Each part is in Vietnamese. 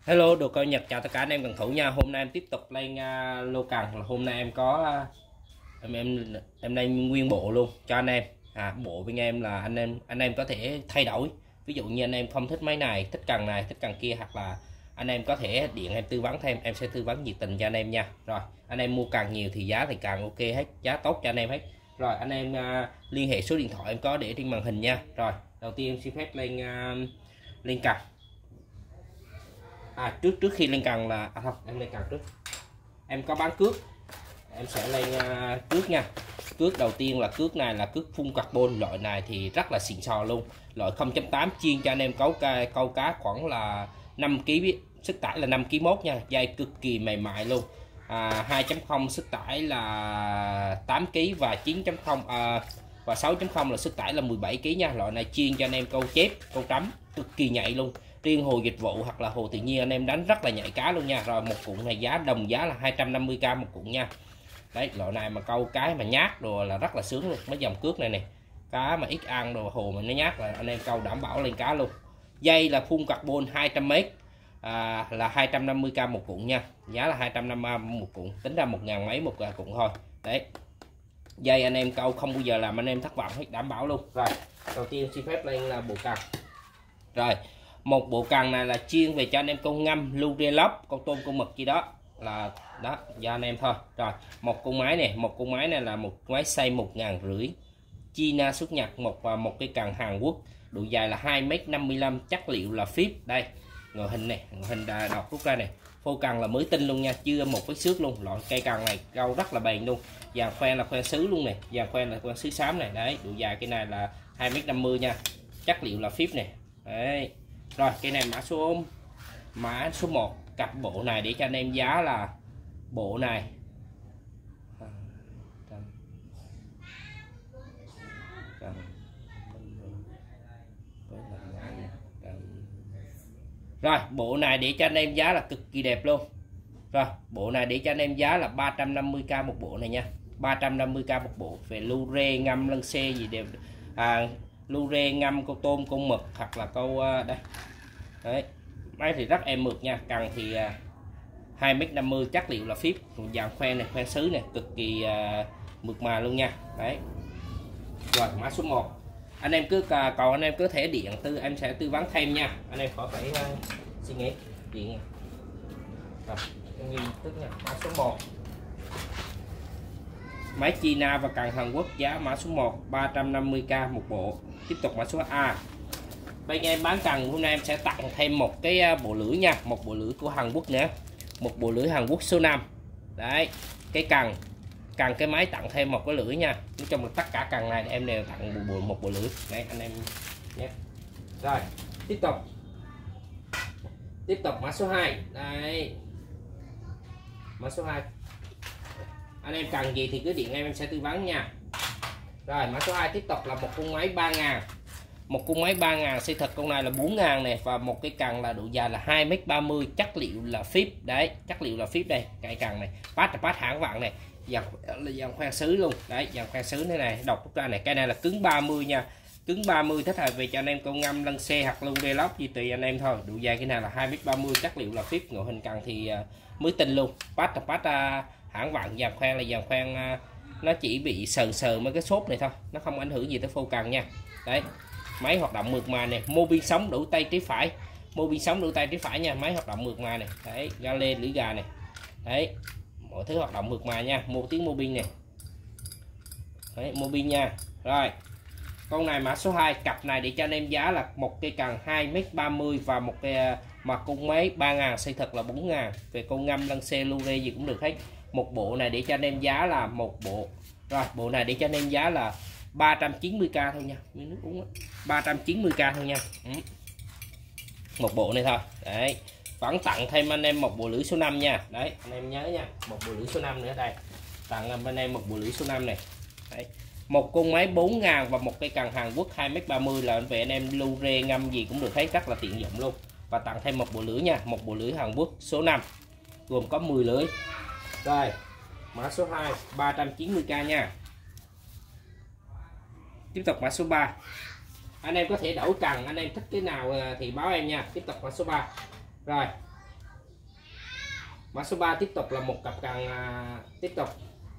Hello, đồ coi Nhật chào tất cả anh em cần thủ nha. Hôm nay em tiếp tục lên lô cần. Hôm nay em có em lên nguyên bộ luôn cho anh em. Bộ bên em là anh em có thể thay đổi. Ví dụ như anh em không thích máy này, thích cần kia, hoặc là anh em có thể điện em tư vấn thêm, em sẽ tư vấn nhiệt tình cho anh em nha. Rồi, anh em mua càng nhiều thì giá thì càng ok hết, giá tốt cho anh em hết. Rồi, anh em liên hệ số điện thoại em có để trên màn hình nha. Rồi, đầu tiên em xin phép lên cần. Trước khi lên cần là không, em lên cần trước, em có bán cước, em sẽ lên cước nha. Cước đầu tiên là cước này là cước phun carbon, loại này thì rất là xịn sò luôn, loại 0.8 chuyên cho anh em câu cá khoảng là 5 kg, sức tải là 5 kg mốt nha, dây cực kỳ mềm mại luôn. 2.0 sức tải là 8 kg và 9.0 và 6.0 là sức tải là 17 kg nha. Loại này chuyên cho anh em câu chép, câu trắm, cực kỳ nhạy luôn. Riêng hồ dịch vụ hoặc là hồ tự nhiên anh em đánh rất là nhạy cá luôn nha. Rồi một cuộn này đồng giá là 250k một cuộn nha. Đấy, loại này mà câu cái mà nhát rồi là rất là sướng luôn. Mấy dòng cước này nè, cá mà ít ăn rồi hồ mà nó nhát là anh em câu đảm bảo lên cá luôn. Dây là phun carbon 200m, là 250k một cuộn nha, giá là 250k một cuộn, tính ra 1000 mấy một cuộn thôi. Đấy, dây anh em câu không bao giờ làm anh em thất vọng hết, đảm bảo luôn. Rồi, đầu tiên xin phép lên là bộ cần. Rồi, một bộ cần này là chuyên về cho anh em câu ngâm, lưu rê lóc, câu tôm, câu mực gì đó, là đó cho anh em thôi. Rồi, một con máy này là một máy size 1.500 China xuất Nhật, một cái cần Hàn Quốc, độ dài là 2m55, chất liệu là phíp. Đây, ngoại hình này, ngoại hình đọc rút ra này, phô cần là mới tinh luôn nha, chưa một vết xước luôn. Loại cây cần này câu rất là bền luôn, vàng khoen là khoen sứ luôn này, vàng khoen là khoen sứ xám này. Đấy, độ dài cái này là 2m50 nha, chất liệu là phíp này. Đấy. Rồi, cái này mã số 1, cặp bộ này để cho anh em giá là bộ này rồi, bộ này để cho anh em giá là cực kỳ đẹp luôn. Rồi, bộ này để cho anh em giá là 350k một bộ này nha, 350k một bộ. Về lưu rê, ngâm lân xe gì đều, lưu rê, ngâm câu tôm, câu mực hoặc là câu đây. Đấy, máy thì rất êm mượt nha. Cần thì 2m50, chất liệu là phíp, dàn khoen này, khoen sứ này, cực kỳ mượt mà luôn nha. Đấy. Rồi, mã số 1. Anh em cứ còn anh em cứ thể điện em sẽ tư vấn thêm nha. Anh em khỏi phải suy nghĩ điện. Rồi, tức nha. Mã số 1. Máy China và cần Hàn Quốc, giá mã số 1 350k một bộ. Tiếp tục mã số A. Bên em bán cần hôm nay em sẽ tặng thêm một cái bộ lưỡi nha, một bộ lưỡi của Hàn Quốc nữa, một bộ lưỡi Hàn Quốc số 5. Đấy, cái cần cái máy tặng thêm một cái lưỡi nha. Nói chung là tất cả cần này em đều tặng một bộ lưỡi. Đấy anh em nhé. Rồi, tiếp tục mã số 2. Đây, mã số 2, anh em cần gì thì cứ điện em sẽ tư vấn nha. Rồi, mã số 2 tiếp tục là một con máy 3000, một con máy 3000 xây thật, con này là 4000 này, và một cái cần là độ dài là 2m30, chất liệu là phíp. Đấy, chất liệu là phíp đây, cái cần này pát hãng vạn này, dàn khoen sứ luôn. Đấy, dàn khoen sứ thế này, đọc ra này, cái này là cứng 30 nha, cứng 30 thích hợp về cho anh em câu ngâm, lân xe hoặc lưu đê lóc gì tùy anh em thôi. Độ dài cái này là 2m30, chất liệu là phíp, ngoại hình cần thì mới tinh luôn, pát hãng vạn. Dàn khoen là dàn khoen nó chỉ bị sờ mấy cái xốp này thôi, nó không ảnh hưởng gì tới phô cần nha. Đấy, máy hoạt động mượt mà này, mô bin sống đủ tay trái phải, mô bin sống đủ tay trái phải nha, máy hoạt động mượt mà này. Đấy, ga lê, lưỡi gà này. Đấy, mọi thứ hoạt động mượt mà nha, một tiếng mô bin này. Đấy, mô bin nha. Rồi, con này mã số 2, cặp này để cho anh em giá là một cây cần 2m30 và một cây mà con máy 3000 xây thật là 4000. Về con ngâm, lân xe, lưu rê gì cũng được hết. Một bộ này để cho anh em giá là một bộ. Rồi, bộ này để cho anh em giá là 390k thôi nha, 390k thôi nha. Một bộ này thôi. Đấy, vẫn tặng thêm anh em một bộ lưỡi số 5 nha. Đấy, anh em nhớ nha, một bộ lưỡi số 5 nữa đây, tặng anh em một bộ lưỡi số 5 này. Đấy, một con máy 4000 và một cây cần Hàn Quốc 2m30 là về anh em lưu rê, ngâm gì cũng được thấy, rất là tiện dụng luôn. Và tặng thêm một bộ lưỡi nha, một bộ lưỡi Hàn Quốc số 5 gồm có 10 lưỡi. Rồi, mã số 2 390k nha. Tiếp tục mã số 3. Anh em có thể đổi cần, anh em thích cái nào thì báo em nha. Tiếp tục mã số 3. Rồi, Mã số 3 tiếp tục là một cặp càng tiếp tục.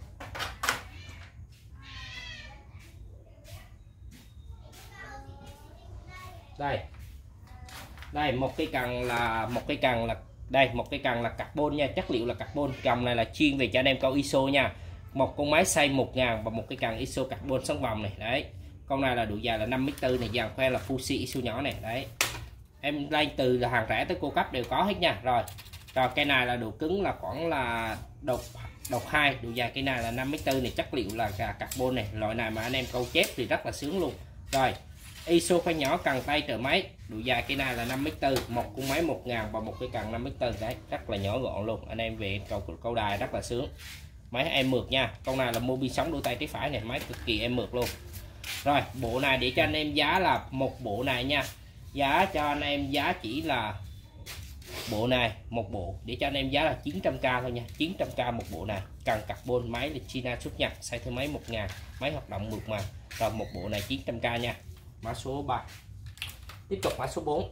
Đây một cây cần là đây, một cây cần là carbon nha, chất liệu là carbon. Cầm này là chuyên về cho anh em câu ISO nha. Một con máy size 1000 và một cây cần ISO carbon sống vòng này. Đấy. Con này là độ dài là 5m4 này, dàn khoe là Fuji ISO nhỏ này. Đấy. Em lên từ là hàng rẻ tới cô cấp đều có hết nha. Rồi cây này là độ cứng là khoảng là độc 2, độ dài cây này là 5m4 này, chất liệu là carbon này. Loại này mà anh em câu chép thì rất là sướng luôn. Rồi ISO khoen nhỏ, cần tay trợ máy, độ dài cây này là 5m4, một con máy 1000 và một cái cần 5m4. Đấy, rất là nhỏ gọn luôn, anh em về câu đài rất là sướng. Máy em mượt nha, con này là Mobi sóng đôi tay trái phải này, máy cực kỳ em mượt luôn. Rồi bộ này để cho anh em giá là một bộ này nha, giá cho anh em giá chỉ là bộ này một bộ để cho anh em giá là 900k thôi nha, 900k một bộ này. Cần carbon, máy là China xuất Nhật, size thứ máy 1000, máy hoạt động mượt mà. Rồi một bộ này 900k nha. Mã số 3. Tiếp tục mã số 4.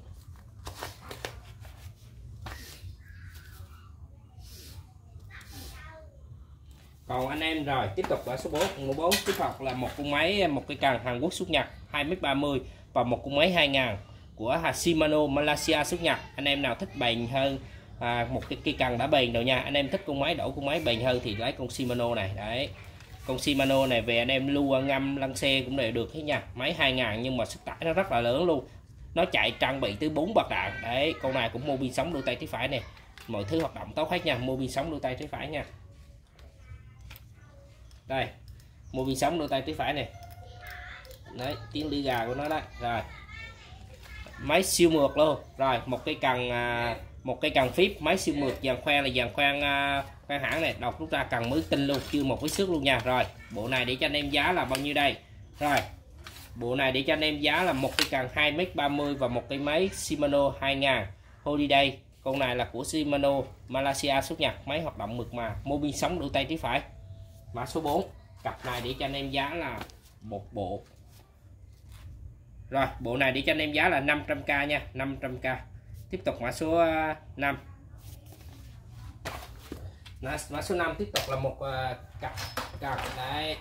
Còn anh em rồi tiếp tục mã số 4. Mã 4 tiếp tục là một con máy, một cái cần Hàn Quốc xuất Nhật 2m30 và một con máy 2000 của Shimano Malaysia xuất Nhật. Anh em nào thích bền hơn một cái cần đã bền rồi nha, anh em thích con máy đổi con máy bền hơn thì lấy con Shimano này. Đấy, con Shimano này về anh em lưu ngâm lăn xe cũng đều được hết nha. Máy 2000 nhưng mà sức tải nó rất là lớn luôn, nó chạy trang bị tới 4 bậc đạn. Đấy, con này cũng Mobi sóng đôi tay trái phải này, mọi thứ hoạt động tốt hết nha. Mobi sóng đôi tay trái phải nha. Đây Mobi sóng đôi tay trái phải này. Đấy, tiếng đi gà của nó đấy. Rồi máy siêu mượt luôn. Rồi một cây cần phíp, máy siêu mượt, dàn khoen là dàn khoen hãng này, đọc rút ra cần mới tinh luôn, chưa một cái xước luôn nha. Rồi bộ này để cho anh em giá là bao nhiêu đây? Rồi bộ này để cho anh em giá là một cây cần 2m30 và một cái máy Shimano 2000 Holiday. Con này là của Shimano Malaysia xuất Nhật, máy hoạt động mượt mà, Mobi sóng đôi tay trái phải. Mã số 4. Cặp này để cho anh em giá là một bộ. Rồi bộ này để cho anh em giá là 500k nha, 500k. Tiếp tục mã số 5. Mã số 5 tiếp tục là một cặp đấy.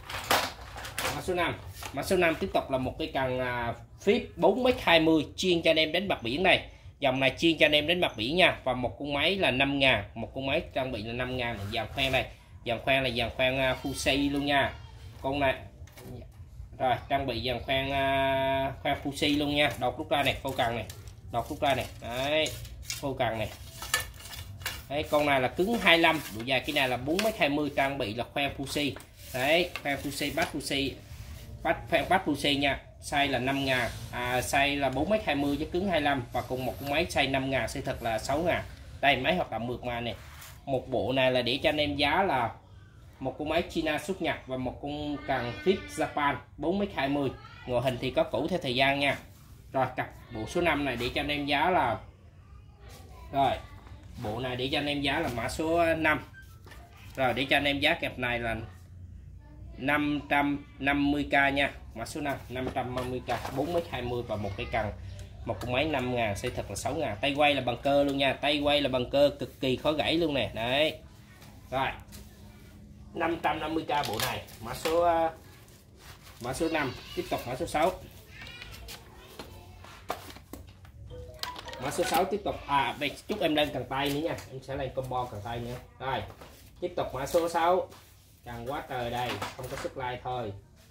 Mã số 5 tiếp tục là một cái cần phíp 4m20 chuyên cho anh em đánh bạc biển này. Dòng này chuyên cho anh em đánh bạc biển nha. Và một con máy là 5000, một con máy trang bị là 5000. Dàn khoen này, dàn khoen là dàn khoen Fuji luôn nha. Con này rồi trang bị dàn khoen Fuji luôn nha. Đột rút ra này, phô cần này, đột rút ra này. Đấy, phô cần này. Đấy, con này là cứng 25, độ dài cái này là 4m20, trang bị là khoen Fuji. Đấy, khoen Fuji, bắt Fuji nha. Size là 5000, size là 4m20 với cứng 25 và cùng một con máy size 5000, size thật là 6000. Đây máy hoạt động mượt mà này. Một bộ này là để cho anh em giá là một con máy China xuất Nhật và một con cần phíp Japan 4m20. Ngoại hình thì có cũ theo thời gian nha. Rồi cặp bộ số 5 này để cho anh em giá là bộ này để cho anh em giá là mã số 5. Rồi để cho anh em giá kẹp này là 550k nha. Mã số 5 550k, 4m20 và một cái cần, một con máy 5000, xây thật là 6000. Tay quay là bằng cơ luôn nha, tay quay là bằng cơ cực kỳ khó gãy luôn nè. Đấy. Rồi 550k bộ này. Mã số 5. Tiếp tục mã số 6. Mã số 6 tiếp tục đây chúc em lên cần tay nữa nha, em sẽ lên combo cần tay nữa. Rồi tiếp tục mã số 6. Cần quá trời đây, không có sức like thôi.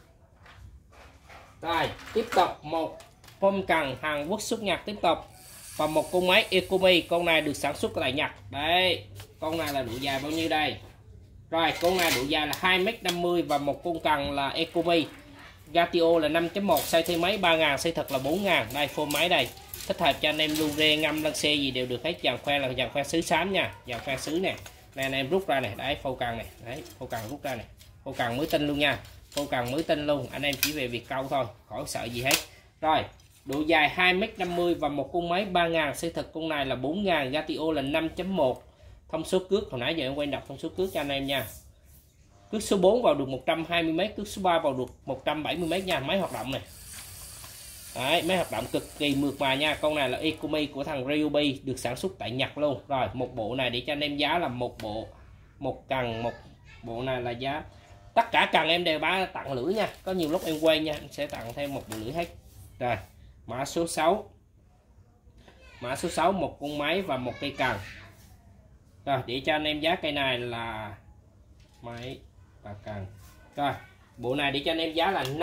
Rồi tiếp tục một phong cần Hàn Quốc xuất Nhật tiếp tục và một con máy Ecomi. Con này được sản xuất tại Nhật. Đấy, con này là độ dài bao nhiêu đây? Rồi con này độ dài là 2m50 và một con cần là Ecomi, Gatio là 5.1, size thay máy 3000, size thật là 4000. Đây phô máy đây, thích hợp cho anh em lưu rê ngâm lăn xe gì đều được hết. Dàn khoen là dàn khoen sứ xám nha, dàn khoen sứ nè. Này anh em rút ra này, đấy phô cần này, đấy phô cần rút ra này, phô cần mới tinh luôn nha, phô cần mới tinh luôn. Anh em chỉ về việc câu thôi, khỏi sợ gì hết. Rồi độ dài 2m50 và một con máy 3000, size thực con này là 4000, Gatio là 5.1. Thông số cước hồi nãy giờ em quay đọc thông số cước cho anh em nha. Cước số 4 vào được 120m, cước số 3 vào được 170m nha. Máy hoạt động này. Đấy, máy hoạt động cực kỳ mượt mà nha. Con này là Ikumi của thằng Ryobi, được sản xuất tại Nhật luôn. Rồi một bộ này để cho anh em giá là một bộ, một cần, một bộ này là giá, tất cả cần em đều bán tặng lưỡi nha. Có nhiều lúc em quên nha, em sẽ tặng thêm một bộ lưỡi hết. Rồi mã số 6, mã số 6 một con máy và một cây cần. Rồi để cho anh em giá cây này là máy và cần. Rồi bộ này để cho anh em giá là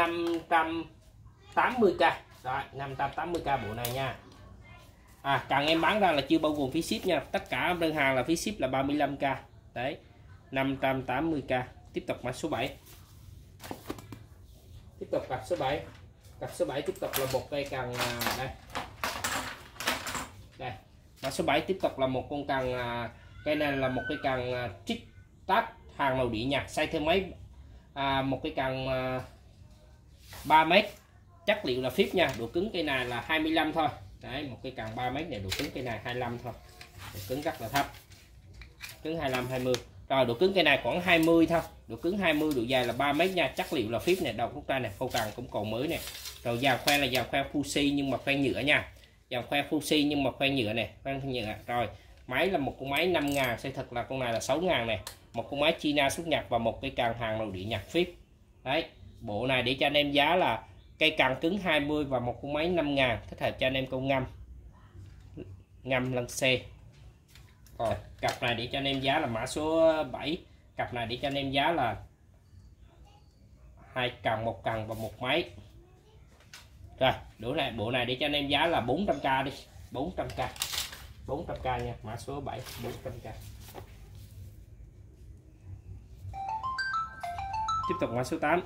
580k. Rồi 580k bộ này nha. Cần em bán ra là chưa bao gồm phí ship nha. Tất cả đơn hàng là phí ship là 35k. Đấy 580k. Tiếp tục mã số 7. Tiếp tục cặp số 7. Cặp số 7 tiếp tục là một cây cần đây. Đây. Mã số 7 tiếp tục là một con cần, cây này là một cây cần trích tát hàng nội địa Nhật, size theo máy, một cây cần 3m, chất liệu là phíp nha. Độ cứng cây này là 25 thôi. Đấy, một cây cần 3m này độ cứng cây này 25 thôi. Độ cứng rất là thấp. Cứng 25 20. Rồi độ cứng cây này khoảng 20 thôi. Độ cứng 20, độ dài là 3m nha. Chất liệu là phíp này, đầu khúc tay này, phâu cần cũng còn mới này. Rồi dàn khoen là dàn khoen Fuji nhưng mà khoen nhựa nha. Dàn khoen Fuji nhưng mà khoen nhựa này, khoen nhựa. Rồi máy là một con máy 5.000, xây thật là con này là 6.000 này. Một con máy China xuất Nhật và một cây cần hàng nội địa Nhật phíp. Đấy, bộ này để cho anh em giá là cây cần cứng 20 và một con máy 5.000, thích hợp cho anh em câu ngâm lăn xe. Rồi cặp này để cho anh em giá là mã số 7. Cặp này để cho anh em giá là 2 cần, 1 cần và 1 máy. Rồi bộ này để cho anh em giá là 400k đi. 400k 400k nha. Mã số 7 400k. Tiếp tục mã số 8.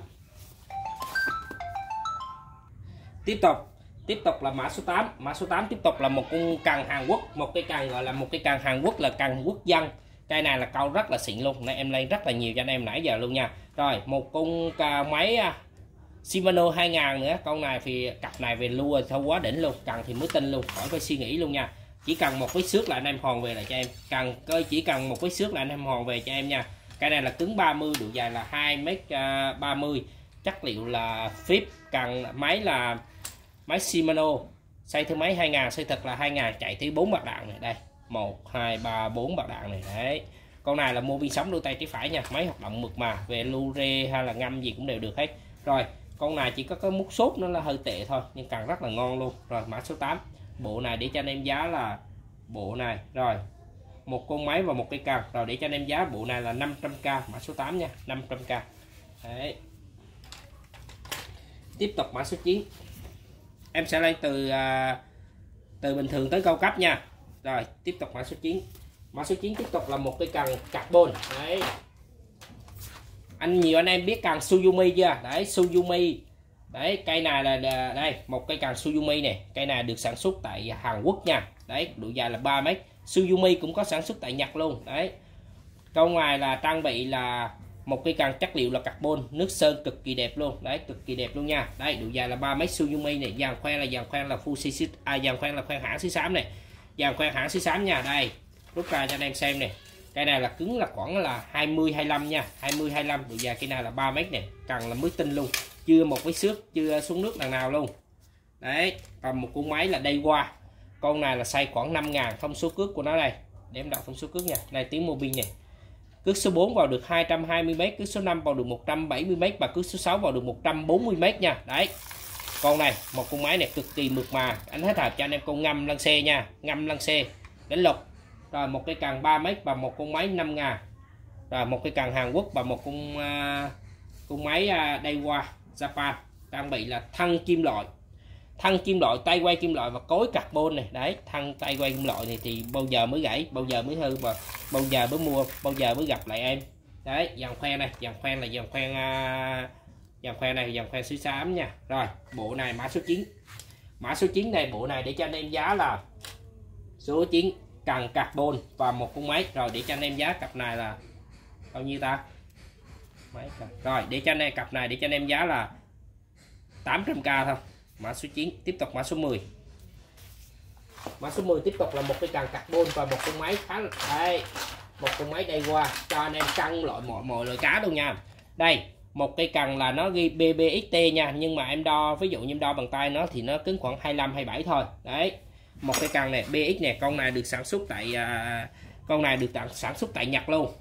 Tiếp tục là mã số 8. Mã số 8 tiếp tục là một con cần Hàn Quốc, một cái cần gọi là một cái cần Hàn Quốc, là cần quốc dân. Cây này là câu rất là xịn luôn, nay em lên rất là nhiều cho anh em nãy giờ luôn nha. Rồi một con máy Shimano 2000 nữa. Con này thì cặp này về lua thâu quá đỉnh luôn, cần thì mới tin luôn, khỏi phải suy nghĩ luôn nha. Chỉ cần một vết xước là anh em hoàn về lại cho em. Chỉ cần một vết xước là anh em hoàn về cho em nha. Cái này là cứng 30, độ dài là 2m30, chất liệu là phíp, cần máy là máy Shimano, xây thứ máy 2000, xây thật là 2000, chạy tới 4 bạc đạn này. Đây 1 2 3 4 bạc đạn này. Đấy, con này là mua viên sóng đôi tay trái phải nha. Máy hoạt động mượt mà, về lưu rê hay là ngâm gì cũng đều được hết. Rồi con này chỉ có cái mút sốt nó là hơi tệ thôi, nhưng cần rất là ngon luôn. Rồi mã số 8. Bộ này để cho anh em giá là bộ này, rồi một con máy và một cây cần. Rồi để cho anh em giá bộ này là 500k, mã số 8 nha, 500k. Đấy. Tiếp tục mã số 9. Em sẽ lên từ bình thường tới cao cấp nha. Rồi tiếp tục mã số 9. Mã số 9 tiếp tục là một cây cần carbon. Đấy, nhiều anh em biết cần Suzumi chưa? Đấy, Suzumi. Đấy, cây này là đây một cây cần Suzumi này. Cây này được sản xuất tại Hàn Quốc nha. Đấy, độ dài là 3m. Suzumi cũng có sản xuất tại Nhật luôn. Đấy, câu ngoài là trang bị là một cây cần chất liệu là carbon, nước sơn cực kỳ đẹp luôn. Đấy, cực kỳ đẹp luôn nha. Đây, độ dài là 3m. Suzumi này, dàn khoen là Fuji, dàn khoen là khoen hãng xứ xám này, dàn khoen hãng xứ xám nha. Đây, rút ra cho anh em xem này. Cây này là cứng là khoảng là 20 25 nha, 20 25, độ dài cây này là 3m này, cần là mới tinh luôn, chưa một cái xước, chưa xuống nước lần nào luôn. Đấy, còn một con máy là đây qua. Con này là size khoảng 5000, thông số cước của nó đây. Để em đọc thông số cước nha. Này tiếng mobile này. Cước số 4 vào được 220m, cước số 5 vào được 170m và cước số 6 vào được 140m nha. Đấy. Con này, một con máy này cực kỳ mượt mà, anh hết hợp cho anh em con ngâm lăn xe nha, ngâm lăn xe đánh lục. Rồi một cây cần 3m và một con máy 5000. Rồi một cây cần Hàn Quốc và một con máy Daiwa Japan, trang bị là thân kim loại, tay quay kim loại và cối carbon này. Đấy, thân tay quay kim loại này thì bao giờ mới gãy, bao giờ mới hư, và bao giờ mới mua, bao giờ mới gặp lại em. Đấy, dàn khoen này, dàn khoen là dàn khoen này, dàn khoen xứ xám nha. Rồi bộ này mã số 9. Mã số 9 này, bộ này để cho anh em giá là số 9, cần carbon và một con máy. Rồi để cho anh em giá cặp này là bao nhiêu ta? Rồi để cho anh em cặp này để cho anh em giá là 800k thôi. Mã số 9. Tiếp tục mã số 10. Mã số 10 tiếp tục là một cái cần carbon và một con máy khá là đây, một con máy đây qua cho anh em cân loại mọi loại cá luôn nha. Đây, một cây cần là nó ghi BBXT nha, nhưng mà em đo, ví dụ như em đo bằng tay nó thì nó cứng khoảng 25 27 thôi. Đấy, một cây cần này BX này, con này được sản xuất tại con này được sản xuất tại Nhật luôn.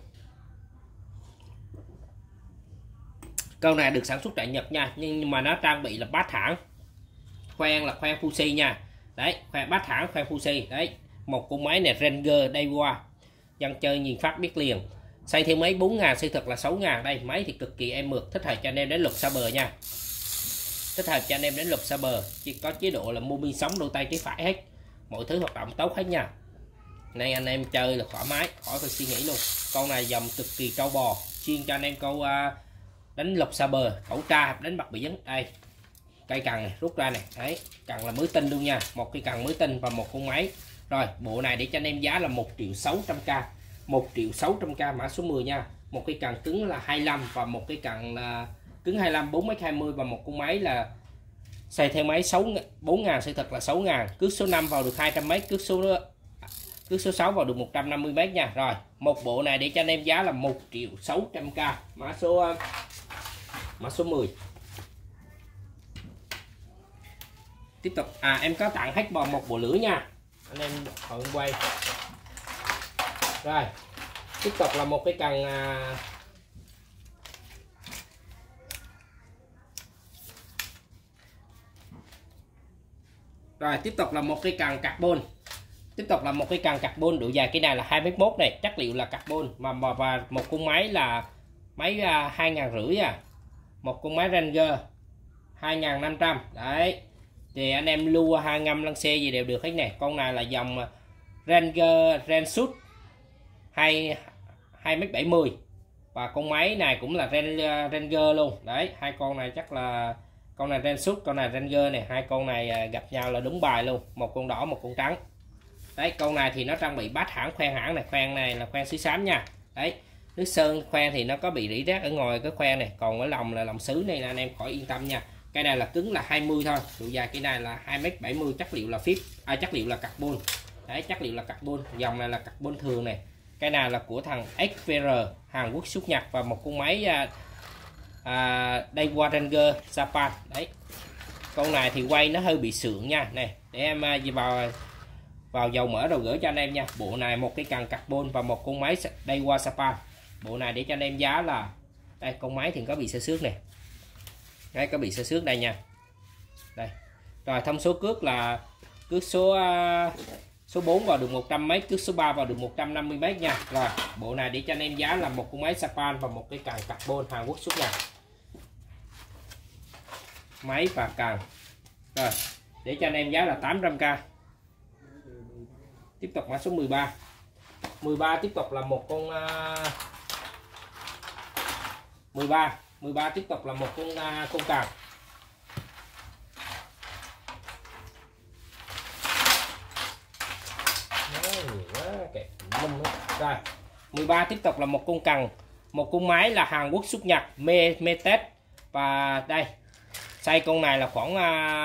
Con này được sản xuất tại Nhật nha, nhưng mà nó trang bị là bát thẳng, khoen là khoen Fuji nha. Đấy, khoen bát thẳng, khoen Fuji. Đấy, một con máy này Ranger Daiwa, dân chơi nhìn phát biết liền. Xây theo máy 4.000, xây thật là 6.000. Đây, máy thì cực kỳ êm mượt, thích hợp cho anh em đến lục xa bờ nha. Thích hợp cho anh em đến lục xa bờ, chỉ có chế độ là mô bin sống đôi tay trái phải hết, mọi thứ hoạt động tốt hết nha. Nên anh em chơi là thoải mái, khỏi phải suy nghĩ luôn. Con này dòng cực kỳ trâu bò, chuyên cho anh em câu đánh lục xa bờ, cẩu tra, đánh bạc biển. Đây, cây cần này rút ra này. Đấy, cần là mới tinh luôn nha, một cây cần mới tinh và một con máy. Rồi, bộ này để cho anh em giá là 1.600.000. 1.600.000 mã số 10 nha. Một cây cần cứng là 25 và một cây cần là cứng 25 4m20 và một con máy là xài theo máy 4.000, xây thật là 6.000. Cước số 5 vào được 200m, cước số 6 vào được 150m nha. Rồi, một bộ này để cho anh em giá là 1.600.000, mã số 10. Tiếp tục em có tặng hết một bộ lưỡi nha, anh em hồi quay. Rồi, tiếp tục là một cái cần rồi tiếp tục là một cái cần carbon. Tiếp tục là một cái cần carbon, độ dài cái này là 2m1 này, chất liệu là carbon và một con máy là máy 2.500 à. Một con máy Ranger 2.500. Đấy, thì anh em lưu 2 ngâm lăng xe gì đều được hết nè. Con này là dòng Ranger Rensut 2m70 và con máy này cũng là Ranger luôn. Đấy, hai con này chắc là con này Rensut, con này Ranger này, hai con này gặp nhau là đúng bài luôn, một con đỏ một con trắng. Đấy, con này thì nó trang bị bát hãng, khoen hãng này, khoen này là khoen sứ xám nha. Đấy, nước sơn khoen thì nó có bị rỉ rác ở ngoài cái khoen này, còn ở lòng là lòng sứ này là anh em khỏi yên tâm nha. Cái này là cứng là 20 thôi, độ dài cái này là 2m70, chất liệu là chất liệu là carbon. Đấy, chất liệu là carbon, dòng này là carbon thường này. Cái này là của thằng XVR Hàn Quốc xuất Nhật và một con máy Daiwa Ranger Japan. Đấy, con này thì quay nó hơi bị sượng nha. Này, để em vào dầu mỡ rồi gửi cho anh em nha. Bộ này một cái cần carbon và một con máy Daiwa Japan. Bộ này để cho anh em giá là đây, con máy thì có bị xơ xước này. Đấy, có bị xơ xước đây nha. Đây. Rồi, thông số cước là cước số 4 vào được 100m, cước số 3 vào được 150m nha. Rồi, bộ này để cho anh em giá là một con máy Japan và một cái cần carbon Hàn Quốc xuất Nhật. Máy và cần. Rồi, để cho anh em giá là 800.000. Tiếp tục mã số 13. 13 tiếp tục là một con 13 tiếp tục là một con cần. Rồi, 13 tiếp tục là một con cần, một con máy là Hàn Quốc xuất Nhật Metet. Và đây, size con này là khoảng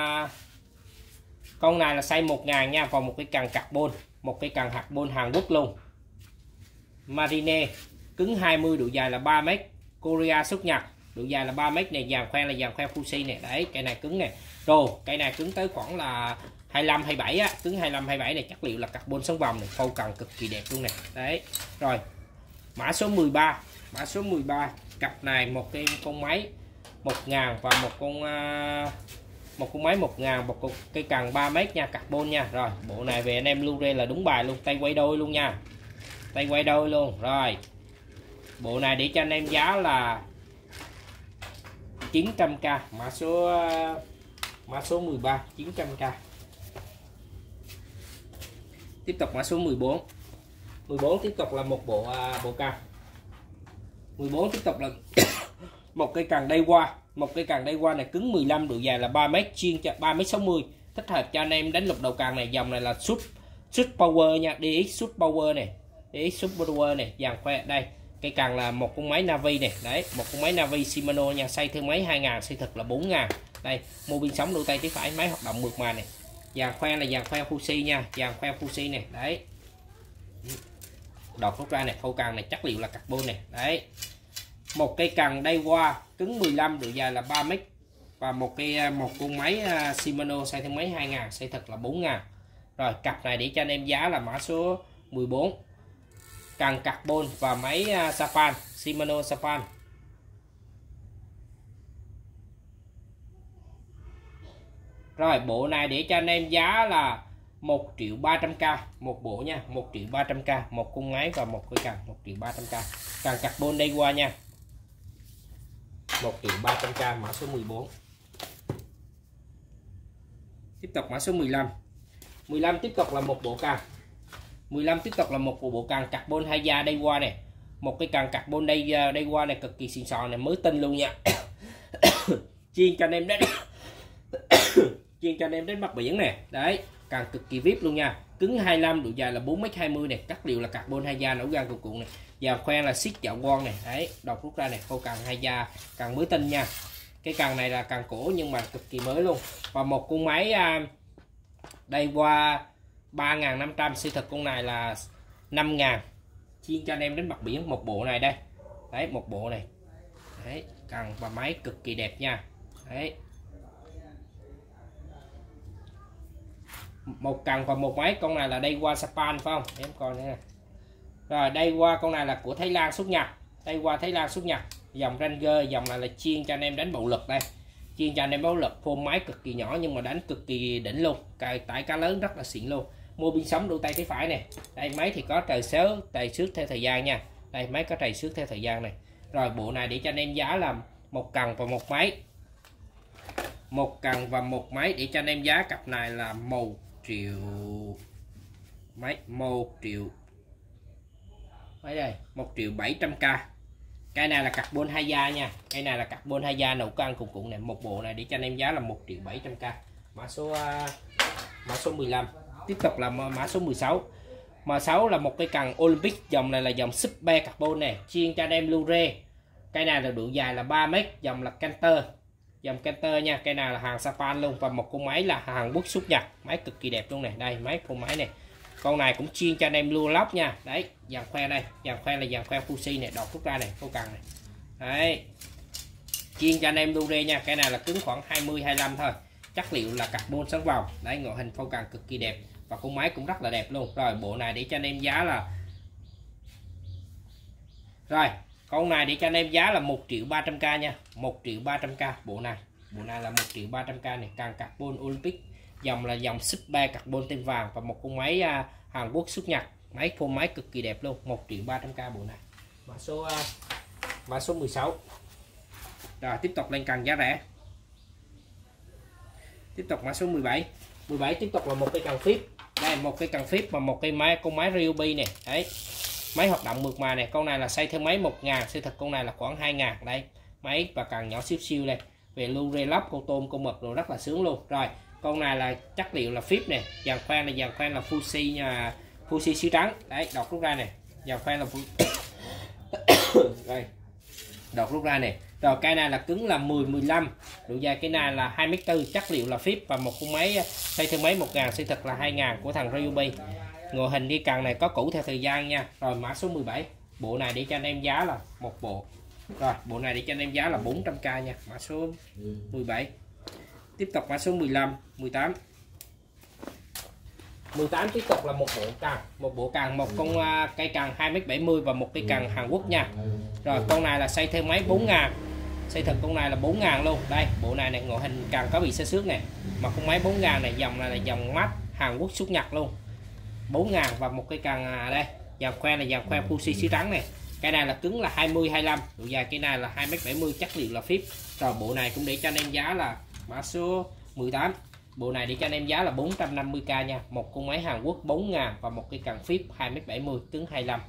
con này là size 1.000 nha, và một cái cần carbon, một cái cần carbon Hàn Quốc luôn. Marine cứng 20, độ dài là 3m, Korea xuất Nhật, độ dài là 3m này, dàn khoen là dàn khoen Fuji này. Đấy, cây này cứng này. Rồi, cây này cứng tới khoảng là 25 27 á, cứng 25 27 này, chất liệu là carbon sống vòng này, phâu cần cực kỳ đẹp luôn này. Đấy. Rồi, mã số 13. Mã số 13, cặp này một cái con máy 1.000 và một con máy 1.000, một cây cần 3m nha, carbon nha. Rồi, bộ này về anh em lưu đây là đúng bài luôn, tay quay đôi luôn nha. Tay quay đôi luôn. Rồi, bộ này để cho anh em giá là 900.000, mã số 13, 900.000. Tiếp tục mã số 14. 14 tiếp tục là một bộ cần. 14 tiếp tục là một cây cần Daiwa. Một cây cần Daiwa này cứng 15, độ dài là 3m, chuyên cho 3m60, thích hợp cho anh em đánh lục đầu cần này. Dòng này là Sud Power nha, DX Sud Power này, DX Sud Power này, dàn khoe. Đây, cây cần là một con máy Navi này. Đấy, một con máy Navi Shimano nha, xây thương máy 2.000, xây thực là 4.000. Đây, mô bin sống đôi tay trái phải, máy hoạt động mượt mà này. Dàn khoen là dàn khoen Fuji nha, dàn khoen Fuji này. Đấy, đọt rút ra này, khâu cần này, chất liệu là carbon này. Đấy, một cây cần đay qua cứng 15, độ dài là 3 m, và một con máy Shimano size thân máy 2000, size thật là 4000. Rồi cặp này để cho anh em giá là mã số 14, cần carbon và máy Japan, Shimano Japan. Rồi bộ này để cho anh em giá là 1.300.000 một bộ nha, 1.300.000 một con máy và một cây cần, 1.300.000 cần carbon đây qua nha, 1.300.000 mã số 14. Tiếp tục mã số 15. 15 tiếp tục là một bộ cần. 15 tiếp tục là một bộ cần carbon 2 da đây qua này, một cái cần carbon đây qua này cực kỳ xịn sò này, mới tinh luôn nha. Chuyên cho anh em đấy. Chuyên cho anh em đến mặt biển nè, đấy càng cực kỳ vip luôn nha, cứng 25, độ dài là 4m20 này, chất liệu là carbon 2 da nổ gan cuộn cuộn này, và khoen là xích dạo con này, đấy đọc rút ra này, khâu cần 2 da, cần mới tinh nha. Cái cần này là cần cổ nhưng mà cực kỳ mới luôn, và một con máy đây qua 3.500, siêu thực con này là 5.000, chuyên cho anh em đến mặt biển. Một bộ này đây, đấy một bộ này, đấy cần và máy cực kỳ đẹp nha, đấy một cần và một máy. Con này là đây qua Japan phải không em coi nữa. Rồi đây qua con này là của Thái Lan xuất nhập, đây qua Thái Lan xuất nhập, dòng Ranger, dòng này là chuyên cho anh em đánh bạo lực, đây chuyên cho anh em bạo lực, phôm máy cực kỳ nhỏ nhưng mà đánh cực kỳ đỉnh luôn, tải cá lớn rất là xịn luôn. Mua pin sống đôi tay tay phải này, đây máy thì có trời xước theo thời gian nha, đây máy có trời xước theo thời gian này. Rồi bộ này để cho anh em giá là một cần và một máy, một cần và một máy để cho anh em giá cặp này là 1 triệu mấy, 1 triệu mấy đây, 1.700.000. Cái này là carbon 2 da nha, cái này là carbon 2 da nấu căng cùng cuộn này. Một bộ này để cho anh em giá là 1.700.000, mã số 15. Tiếp tục là mã số 16. Mã 6 là một cái cần Olympic, dòng này là dòng super carbon này, chuyên cho anh em Lure. Cái này là độ dài là 3 m, dòng là Canter, dòng Canter nha. Cái này là hàng Japan luôn, và một con máy là Hàn Quốc xuất nhập, máy cực kỳ đẹp luôn này, đây máy con máy này. Con này cũng chuyên cho anh em lua lóc nha, đấy dàn khoe đây, dàn khoe là dàn khoe Fuji này, đọt rút ra này, câu cần này, đấy chuyên cho anh em Lure nha. Cái này là cứng khoảng 20-25 thôi, chất liệu là carbon sáng vòng, đấy ngoại hình phâu cần cực kỳ đẹp và con máy cũng rất là đẹp luôn. Rồi bộ này để cho anh em giá là, rồi con này để cho anh em giá là 1.300.000 nha, 1.300.000 bộ này là 1.300.000 này, càng carbon Olympic, dòng là dòng super carbon tem vàng, và một con máy Hàn Quốc xuất nhập, máy phô máy cực kỳ đẹp luôn, 1.300.000 bộ này, mã số 16. Rồi tiếp tục lên cần giá rẻ. Tiếp tục mã số 17. 17 tiếp tục là một cái cần phíp, đây một cái cần phíp và một cái con máy Ryobi này, đấy máy hoạt động mượt mà này. Con này là xây theo máy 1.000, xây thật con này là khoảng 2.000, đây máy và cần nhỏ xíu xíu đây, về Lure lóc con tôm con mực rồi rất là sướng luôn. Rồi con này là chất liệu là phíp này, dàn khoen là Fuji nha, Fuji siêu trắng, đấy đọc rút ra này, dàn khoen là đây đọc rút ra này. Rồi cái này là cứng là 10-15, độ dài cái này là 2m4, chất liệu là phíp, và một con máy xây theo máy 1.000, xây thật là 2.000 của thằng Ryobi. Ngoại hình đi cần này có cũ theo thời gian nha. Rồi mã số 17. Bộ này để cho anh em giá là một bộ. Rồi bộ này để cho anh em giá là 400.000 nha, mã số 17. Tiếp tục mã số 15, 18. 18 tiếp tục là một bộ cần, một con cây cần 2m70 và một cây cần Hàn Quốc nha. Rồi con này là xây theo máy 4.000, xây thật con này là 4.000 luôn. Đây bộ này này, ngoại hình cần có bị xe xước này, mà con máy 4.000 này, dòng này là dòng mắt Hàn Quốc xuất nhật luôn, 4.000 và một cây cần đây dàn khoe là dàn khoe Fuji xí trắng này. Cái này là cứng là 20-25, độ dài cái này là 2m70, chất liệu là phíp. Rồi bộ này cũng để cho anh em giá là mã số 18. Bộ này để cho anh em giá là 450.000 nha, một con máy Hàn Quốc 4.000 và một cây cần phíp 2m70, cứng 25,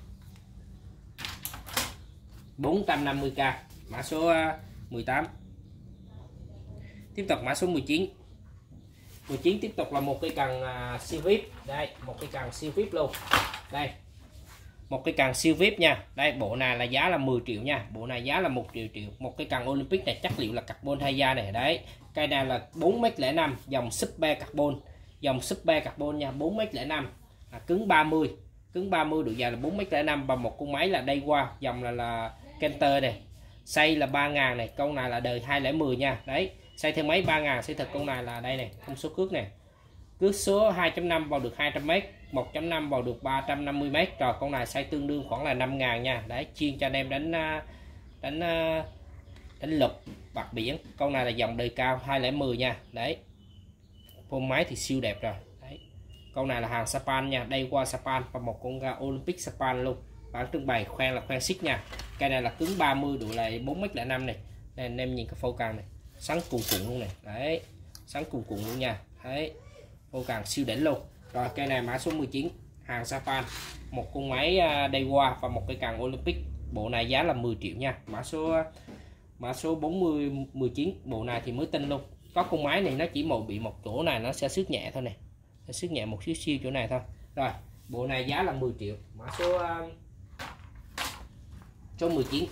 450.000, mã số 18. Tiếp tục mã số 19. 19 tiếp tục là một cây cần siêu vip, đây một cây cần siêu vip luôn, đây một cây cần siêu vip nha. Đây bộ này là giá là 10 triệu nha, bộ này giá là 1 triệu, một cây cần Olympic này, chất liệu là carbon 2 da này, đấy cây này là 4m05, dòng super carbon nha, 4m05, cứng 30, độ dài là 4m05 và một con máy là đây qua, dòng là Kenter này, xây là 3.000 này, con này là đời 2010 nha. Đấy, xây thêm mấy 3.000, xây thật con này là đây này, thông số cước này. Cước số 2.5 vào được 200m, 1.5 vào được 350m. Rồi con này xây tương đương khoảng là 5.000 nha. Đấy, chuyên cho anh em đánh lục bạc biển. Con này là dòng đời cao 2010 nha. Đấy, phông máy thì siêu đẹp rồi. Đấy, con này là hàng Japan nha, đây qua Japan, và một con ga Olympic Japan luôn. Bản trưng bày khoen là khoen xích nha. Cây này là cứng 30, độ là 4m05 này. Nên anh em nhìn cái phô càng này, sáng cuồn cuộn luôn này. Đấy, sáng cuồn cuộn luôn nha. Đấy, phô càng siêu đỉnh luôn. Rồi cây này mã số 19, hàng Japan, một con máy Daiwa và một cái càng Olympic. Bộ này giá là 10 triệu nha. Mã số 19, bộ này thì mới tinh luôn. Có con máy này nó chỉ bị một chỗ này nó sẽ xước nhẹ thôi này, sẽ xước nhẹ một xíu chỗ này thôi. Rồi bộ này giá là 10 triệu. Mã số 19.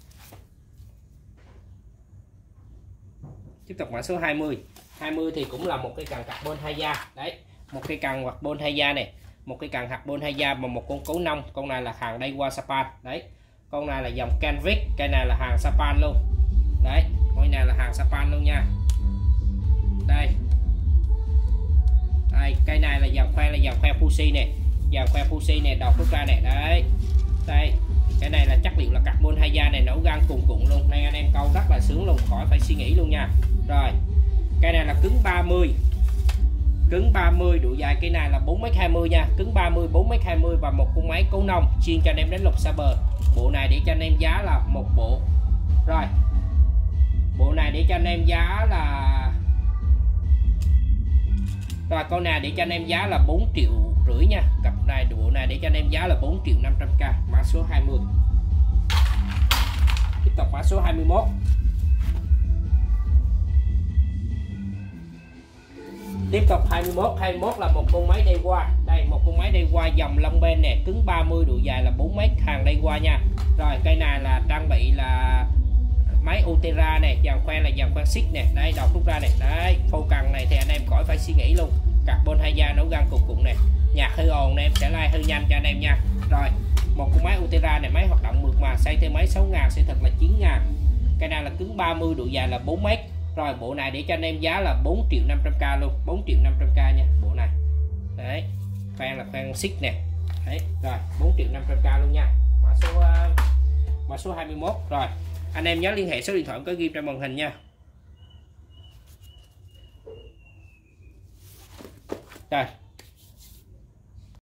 Tiếp tục mã số 20 thì cũng là một cái càng carbon 2 da. Đấy, một cái càng carbon 2 da này, một cái càng carbon 2 da và một con cấu nông. Con này là hàng Daiwa Japan. Đấy, con này là dòng Canvix, cây này là hàng Japan luôn. Đấy, con này là hàng Japan luôn nha. Đây, cây này là dòng khoe Fuji này, dòng khoe Fuji này, đọc rút ra này. Đấy, đây, cái này là chất liệu là carbon 2 da này, nấu gan cùng cuộn luôn, nên anh em câu rất là sướng luôn, khỏi phải suy nghĩ luôn nha. Rồi, cây này là cứng 30, độ dài cây này là 4m20 nha, cứng 30, 4m20 và một con máy cấu nông chuyên cho anh em đánh lục xa bờ. Bộ này để cho anh em giá là một bộ. Rồi, bộ này để cho anh em giá là con này để cho anh em giá là 4,5 triệu nha. Cặp này, bộ này để cho anh em giá là 4.500.000. Mã số 20. Tiếp tục mã số 21. Tiếp tục 21 là một con máy Daiwa. Đây, một con máy Daiwa dòng Long Ben nè, cứng 30, độ dài là 4m, hàng Daiwa nha. Rồi cây này là trang bị là máy Utera này, dàn khoen là dàn khoen xích nè. Đây, đầu rút ra này. Đấy, phô cần này thì anh em khỏi phải suy nghĩ luôn. Carbon 2 da nấu gan cùng cuộn này. Nhạc hơi ồn này, em sẽ like hơi nhanh cho anh em nha. Rồi, một con máy Utera này, máy hoạt động mượt mà, xây thêm máy 6.000, xây thật là 9.000. Cây này là cứng 30, độ dài là 4m. Rồi bộ này để cho anh em giá là 4.500.000 luôn, 4.500.000 nha bộ này. Đấy, khoen là khoen xích nè. Đấy, rồi 4.500.000 luôn nha. Mã số 21. Rồi, anh em nhớ liên hệ số điện thoại có ghi trên màn hình nha. Rồi,